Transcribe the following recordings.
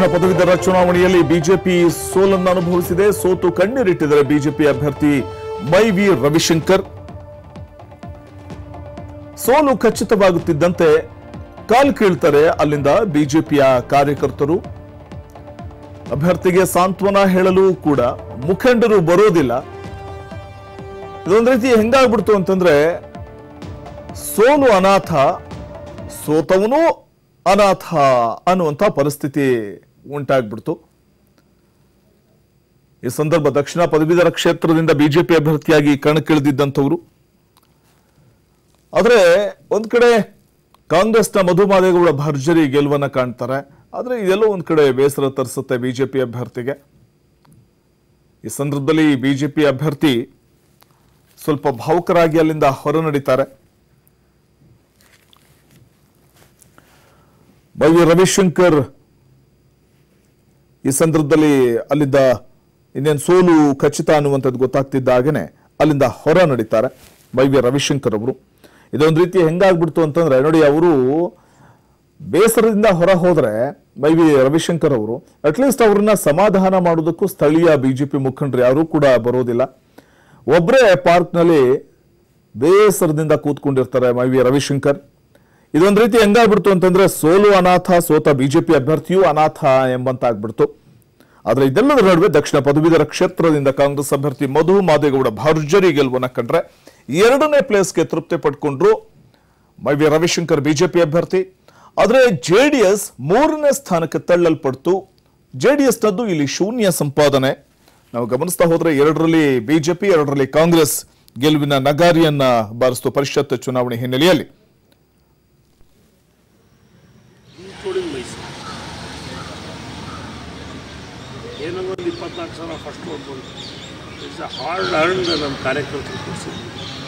ದಕ್ಷಿಣ ಪದವೀಧರ ಚುನಾವಣೆಯಲ್ಲಿ ಬಿಜೆಪಿ ಸೋಲನ್ನು ಅನುಭವಿಸಿದೆ. ಸೋತು ಕಣ್ಣೀರಿಟ್ಟಿದ್ದಾರೆ ಬಿಜೆಪಿ ಅಭ್ಯರ್ಥಿ ಮೈವಿ ರವಿಶಂಕರ್. ಸೋಲು ಖಚಿತವಾಗುತ್ತಿದ್ದಂತೆ ಕಾಲು ಕೀಳ್ತಾರೆ ಅಲ್ಲಿಂದ ಬಿಜೆಪಿಯ ಕಾರ್ಯಕರ್ತರು. ಅಭ್ಯರ್ಥಿಗೆ ಸಾಂತ್ವನ ಹೇಳಲು ಕೂಡ ಮುಖಂಡರು ಬರೋದಿಲ್ಲ. ಇದೊಂದು ರೀತಿ ಹೆಂಗಾಗ್ಬಿಡ್ತು ಅಂತಂದ್ರೆ, ಸೋಲು ಅನಾಥ, ಸೋತವನು ಅನಾಥ ಅನ್ನುವಂಥ ಪರಿಸ್ಥಿತಿ ಉಂಟಾಗ್ಬಿಡ್ತು. ಈ ಸಂದರ್ಭ ದಕ್ಷಿಣ ಪದವೀಧರ ಕ್ಷೇತ್ರದಿಂದ ಬಿಜೆಪಿ ಅಭ್ಯರ್ಥಿಯಾಗಿ ಕಣಕ್ಕಿಳಿದಿದ್ದಂಥವರು. ಆದರೆ ಒಂದ್ ಕಡೆ ಕಾಂಗ್ರೆಸ್ನ ಮಧು ಮಾದೇಗೌಡ ಭರ್ಜರಿ ಗೆಲುವನ್ನ ಕಾಣ್ತಾರೆ. ಆದರೆ ಇದೆಲ್ಲೋ ಒಂದ್ ಕಡೆ ಬೇಸರ ತರಿಸುತ್ತೆ ಬಿಜೆಪಿ ಅಭ್ಯರ್ಥಿಗೆ. ಈ ಸಂದರ್ಭದಲ್ಲಿ ಬಿಜೆಪಿ ಅಭ್ಯರ್ಥಿ ಸ್ವಲ್ಪ ಭಾವುಕರಾಗಿ ಅಲ್ಲಿಂದ ಹೊರ ನಡೀತಾರೆ. ಮೈವಿ ರವಿಶಂಕರ್ ಈ ಸಂದರ್ಭದಲ್ಲಿ ಅಲ್ಲಿಂದ ಇನ್ನೇನು ಸೋಲು ಖಚಿತ ಅನ್ನುವಂಥದ್ದು ಗೊತ್ತಾಗ್ತಿದ್ದಾಗೇನೆ ಅಲ್ಲಿಂದ ಹೊರ ನಡೀತಾರೆ ಮೈವಿ ರವಿಶಂಕರ್ ಅವರು. ಇದೊಂದು ರೀತಿ ಹೆಂಗಾಗ್ಬಿಡ್ತು ಅಂತಂದ್ರೆ, ನೋಡಿ, ಅವರು ಬೇಸರದಿಂದ ಹೊರ ಹೋದ್ರೆ ಮೈವಿ ರವಿಶಂಕರ್ ಅವರು ಅಟ್ಲೀಸ್ಟ್ ಅವ್ರನ್ನ ಸಮಾಧಾನ ಮಾಡೋದಕ್ಕೂ ಸ್ಥಳೀಯ ಬಿಜೆಪಿ ಮುಖಂಡರು ಯಾರೂ ಕೂಡ ಬರೋದಿಲ್ಲ. ಒಬ್ಬರೇ ಪಾರ್ಕ್ನಲ್ಲಿ ಬೇಸರದಿಂದ ಕೂತ್ಕೊಂಡಿರ್ತಾರೆ ಮೈವಿ ರವಿಶಂಕರ್. ಇದೊಂದು ರೀತಿ ಹೆಂಗಾಗ್ಬಿಡ್ತು ಅಂತಂದ್ರೆ, ಸೋಲು ಅನಾಥ, ಸೋತ ಬಿಜೆಪಿ ಅಭ್ಯರ್ಥಿಯೂ ಅನಾಥ ಎಂಬಂತಾಗ್ಬಿಡ್ತು. ಆದ್ರೆ ಇದೆಲ್ಲದರ ನಡುವೆ ದಕ್ಷಿಣ ಪದವೀಧರ ಕ್ಷೇತ್ರದಿಂದ ಕಾಂಗ್ರೆಸ್ ಅಭ್ಯರ್ಥಿ ಮಧು ಮಾದೇಗೌಡ ಭರ್ಜರಿ ಗೆಲುವನ್ನ ಕಂಡ್ರೆ ಎರಡನೇ ಪ್ಲೇಸ್ಗೆ ತೃಪ್ತಿ ಪಡ್ಕೊಂಡ್ರು ಮೈವಿ ರವಿಶಂಕರ್ ಬಿಜೆಪಿ ಅಭ್ಯರ್ಥಿ. ಆದ್ರೆ ಜೆಡಿಎಸ್ ಮೂರನೇ ಸ್ಥಾನಕ್ಕೆ ತಳ್ಳಲ್ಪಡ್ತು. ಜೆಡಿಎಸ್ ನದ್ದು ಇಲ್ಲಿ ಶೂನ್ಯ ಸಂಪಾದನೆ. ನಾವು ಗಮನಿಸ್ತಾ ಹೋದ್ರೆ ಎರಡರಲ್ಲಿ ಬಿಜೆಪಿ, ಎರಡರಲ್ಲಿ ಕಾಂಗ್ರೆಸ್ ಗೆಲುವಿನ ನಗಾರಿಯನ್ನ ಬಾರಿಸಿತು ಪರಿಷತ್ ಚುನಾವಣೆ ಹಿನ್ನೆಲೆಯಲ್ಲಿ. ಏನೋ ಒಂದು 24,000 ಫಸ್ಟ್ ಓಟ್ ಬಂತು. ಇಟ್ಸ್ ಅ ಹಾರ್ಡ್ ಅರ್ನ್ಡ್ ನಮ್ಮ ಕಾರ್ಯಕರ್ತರು ಕೊಡಿಸಿದ್ರು.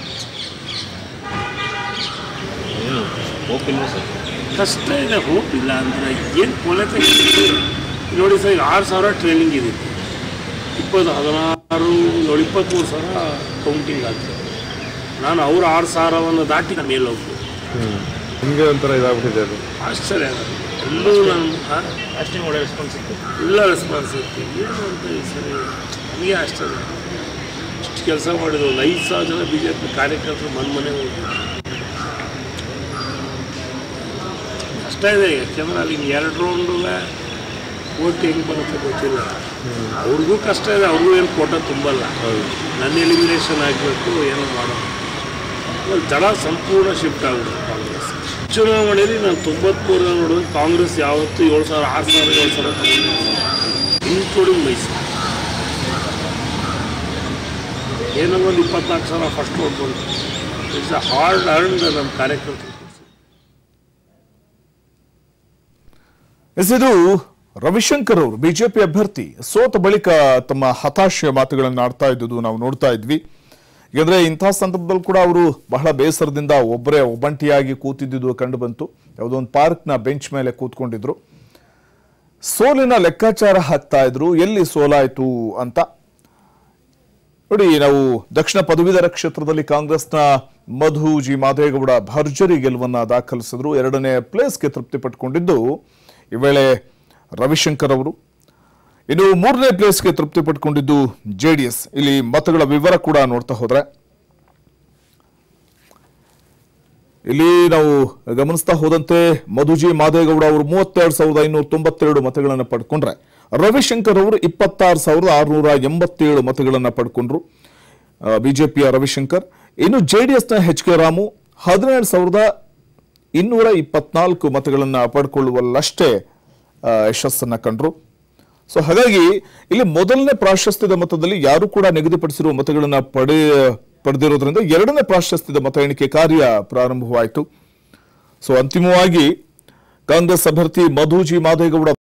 ಹೋಪ್ ಇಲ್ಲ ಸರ್, ಕಷ್ಟ ಇದೆ. ಹೋಪ್ ಇಲ್ಲ ಅಂದರೆ ಏನು ಕೊಲೆತೆ ನೋಡಿ ಸರ್. 6,000 ಟ್ರೈನಿಂಗ್ ಇದೆ, 23,000 ಕೌಂಟಿಂಗ್ ಆಗ್ತದೆ. ನಾನು ಅವ್ರ 6,000 ದಾಟಿ ನಾನು ಮೇಲೆ ಹೋಗ್ಬೋದು. ನಿಮಗೆ ಒಂಥರ ಇದಾಗ್ಬಿಟ್ಟಿದೆ ಅದು. ಆಶ್ಚರ್ಯ ಆಗುತ್ತೆ. ಎಲ್ಲೂ ನಾನು ಅಷ್ಟೇ ಒಳ್ಳೆ ರೆಸ್ಪಾನ್ಸ್ ಇತ್ತು, ಇಲ್ಲ ರೆಸ್ಪಾನ್ಸ್ ಇತ್ತು. ಏನು ಅಂತ ಈ ಸರಿ ನನಗೆ ಆಶ್ಚರ್ಯ. ಇಷ್ಟು ಕೆಲಸ ಮಾಡಿದ್ರು. 5,000 ಜನ ಬಿ ಜೆ ಪಿ ಕಾರ್ಯಕರ್ತರು ಮನೆ ಹೋಗಿದ್ರು. ಕಷ್ಟ ಇದೆ. ಯಾಕೆಂದ್ರೆ ಅಲ್ಲಿ 2 ರೌಂಡುಗೆ ಓಟ್ ಹೆಂಗೆ ಬರುತ್ತೆ ಗೊತ್ತಿಲ್ಲ. ಅವ್ರಿಗೂ ಕಷ್ಟ ಇದೆ. ಅವ್ರಿಗೂ ಏನು ಕೋಟ ತುಂಬಲ್ಲ. ನನ್ನ ಎಲಿಮಿನೇಷನ್ ಆಗಬೇಕು, ಏನೋ ಮಾಡೋದು. ಜನ ಸಂಪೂರ್ಣ ಶಿಫ್ಟ್ ಆಗ್ಬಿಡುತ್ತೆ ಕಾಂಗ್ರೆಸ್. ಚುನಾವಣೆಯಲ್ಲಿ ನಾನು 93 ನೋಡಿದ್ರೆ ಕಾಂಗ್ರೆಸ್ ಯಾವತ್ತೂ 7,000, 6,000, 7,000 ಇನ್ಕ್ಲೂಡಿಂಗ್ ಮೈಸೂರು. ಏನೋ ಒಂದು 24,000 ಫಸ್ಟ್ ಓಟ್ ಬಂತು. ಇಟ್ಸ್ ಅ ಹಾರ್ಡ್ ಅರ್ನ್ಡ್ ನಮ್ಮ ಕಾರ್ಯಕರ್ತರು. ಇದು ರವಿಶಂಕರ್ ಅವರು ಬಿಜೆಪಿ ಅಭ್ಯರ್ಥಿ ಸೋತ ಬಳಿಕ ತಮ್ಮ ಹತಾಶೆಯ ಮಾತುಗಳನ್ನು ಆಡ್ತಾ ಇದ್ದುದು ನಾವು ನೋಡ್ತಾ ಇದ್ವಿ. ಯಾಕಂದ್ರೆ ಇಂತಹ ಸಂದರ್ಭದಲ್ಲಿ ಕೂಡ ಅವರು ಬಹಳ ಬೇಸರದಿಂದ ಒಬ್ಬರೇ ಒಬ್ಬಂಟಿಯಾಗಿ ಕೂತಿದ್ದುದು ಕಂಡು ಬಂತು. ಯಾವುದೋ ಒಂದು ಪಾರ್ಕ್ನ ಬೆಂಚ್ ಮೇಲೆ ಕೂತ್ಕೊಂಡಿದ್ರು. ಸೋಲಿನ ಲೆಕ್ಕಾಚಾರ ಹಾಕ್ತಾ ಇದ್ರು, ಎಲ್ಲಿ ಸೋಲಾಯ್ತು ಅಂತ. ನೋಡಿ, ನಾವು ದಕ್ಷಿಣ ಪದವೀಧರ ಕ್ಷೇತ್ರದಲ್ಲಿ ಕಾಂಗ್ರೆಸ್ನ ಮಧು ಜಿ ಮಾದೇಗೌಡ ಭರ್ಜರಿ ಗೆಲುವನ್ನ ದಾಖಲಿಸಿದ್ರು. ಎರಡನೇ ಪ್ಲೇಸ್ಗೆ ತೃಪ್ತಿ ಪಟ್ಕೊಂಡಿದ್ದು ಈ ವೇಳೆ ರವಿಶಂಕರ್ ಅವರು. ಇನ್ನು ಮೂರನೇ ಪ್ಲೇಸ್ಗೆ ತೃಪ್ತಿ ಪಟ್ಕೊಂಡಿದ್ದು ಜೆಡಿಎಸ್. ಇಲ್ಲಿ ಮತಗಳ ವಿವರ ಕೂಡ ನೋಡ್ತಾ ಹೋದ್ರೆ ಇಲ್ಲಿ ನಾವು ಗಮನಿಸ್ತಾ ಹೋದಂತೆ ಮಧುಜಿ ಮಾದೇಗೌಡ ಅವರು 32,592 ಮತಗಳನ್ನು ಪಡ್ಕೊಂಡ್ರೆ ರವಿಶಂಕರ್ ಅವರು 26,687 ಮತಗಳನ್ನು ಪಡ್ಕೊಂಡ್ರು ಬಿಜೆಪಿಯ ರವಿಶಂಕರ್. ಇನ್ನು ಜೆಡಿಎಸ್ನ ಎಚ್ ಕೆ ರಾಮು 17,224 ಮತಗಳನ್ನು ಪಡ್ಕೊಳ್ಳುವಲ್ಲಷ್ಟೇ ಯಶಸ್ಸನ್ನ ಕಂಡ್ರು. ಸೊ ಹಾಗಾಗಿ ಇಲ್ಲಿ ಮೊದಲನೇ ಪ್ರಾಶಸ್ತ್ಯದ ಮತದಲ್ಲಿ ಯಾರು ಕೂಡ ನಿಗದಿಪಡಿಸಿರುವ ಮತಗಳನ್ನು ಪಡೆದಿರೋದ್ರಿಂದ ಎರಡನೇ ಪ್ರಾಶಸ್ತ್ಯದ ಮತ ಎಣಿಕೆ ಕಾರ್ಯ ಪ್ರಾರಂಭವಾಯಿತು. ಸೊ ಅಂತಿಮವಾಗಿ ಕಾಂಗ್ರೆಸ್ ಅಭ್ಯರ್ಥಿ ಮಧು ಜಿ ಮಾದೇಗೌಡ